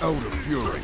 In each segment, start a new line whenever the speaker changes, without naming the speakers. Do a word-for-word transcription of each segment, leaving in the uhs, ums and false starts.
Elder Fury.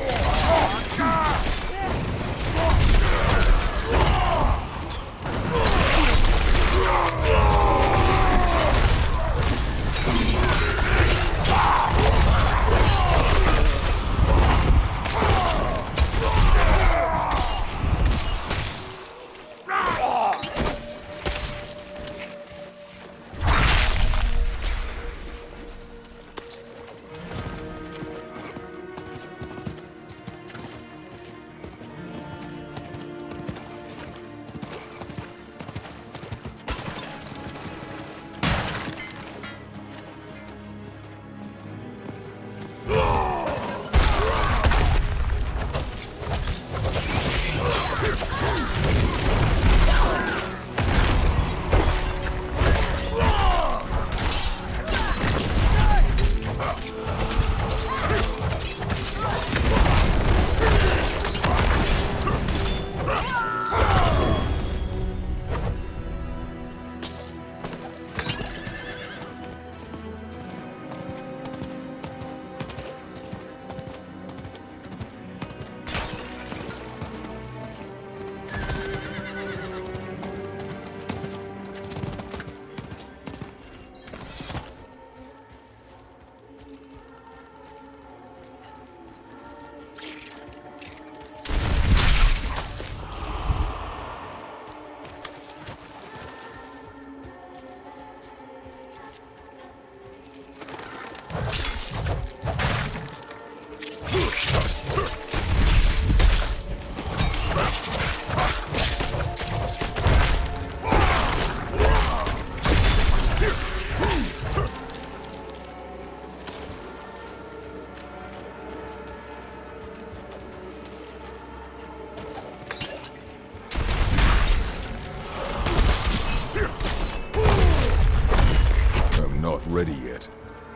Ready yet.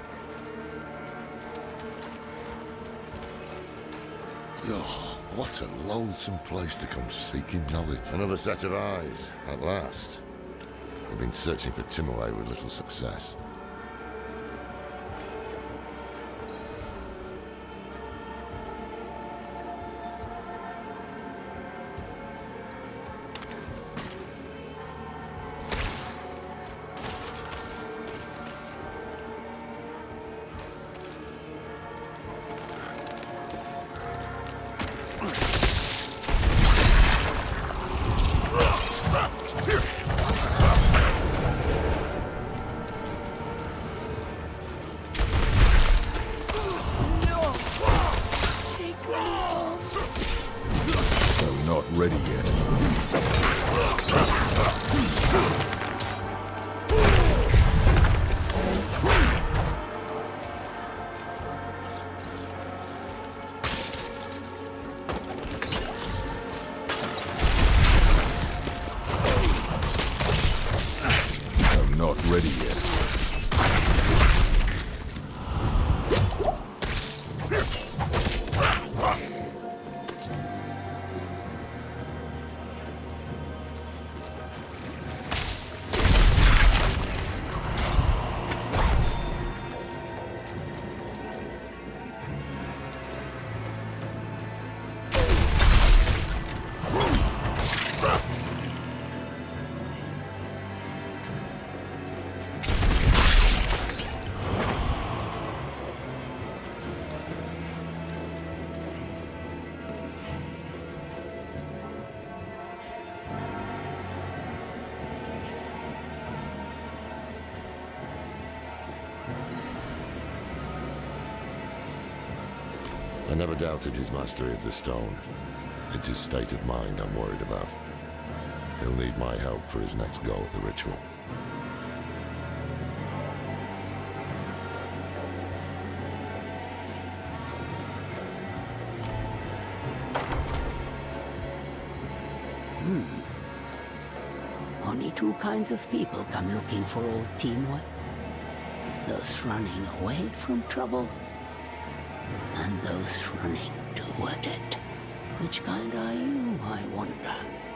Oh, what a loathsome place to come seeking knowledge. Another set of eyes, at last. We've been searching for Timaway with little success.
Ready yet. I'm not ready yet. I never doubted his mastery of the stone. It's his state of mind I'm worried about. He'll need my help for his next go at the ritual.
Hmm. Only two kinds of people come looking for old Timur. Those running away from trouble, and those running toward it. Which kind are you, I wonder?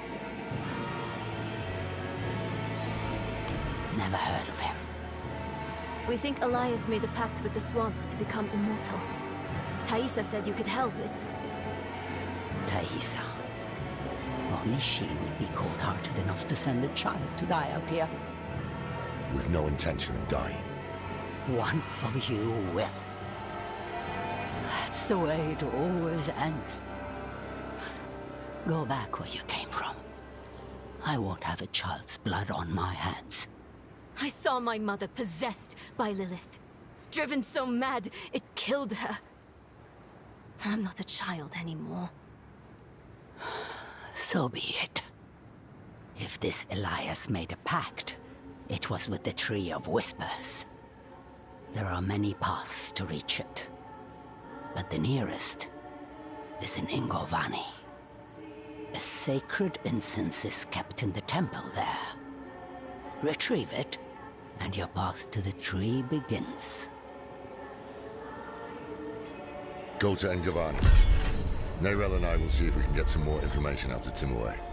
Never heard of him.
We think Elias made a pact with the swamp to become immortal. Taissa said you could help it.
Taissa. Only she would be cold-hearted enough to send a child to die out here.
With no intention of dying.
One of you will. That's the way it always ends. Go back where you came from. I won't have a child's blood on my hands.
I saw my mother possessed by Lilith. Driven so mad, it killed her. I'm not a child anymore.
So be it. If this Elias made a pact, it was with the Tree of Whispers. There are many paths to reach it, but the nearest is in Ingovani. A sacred incense is kept in the temple there. Retrieve it, and your path to the tree begins.
Go to Engavan. Neyrelle and I will see if we can get some more information out of Timaway.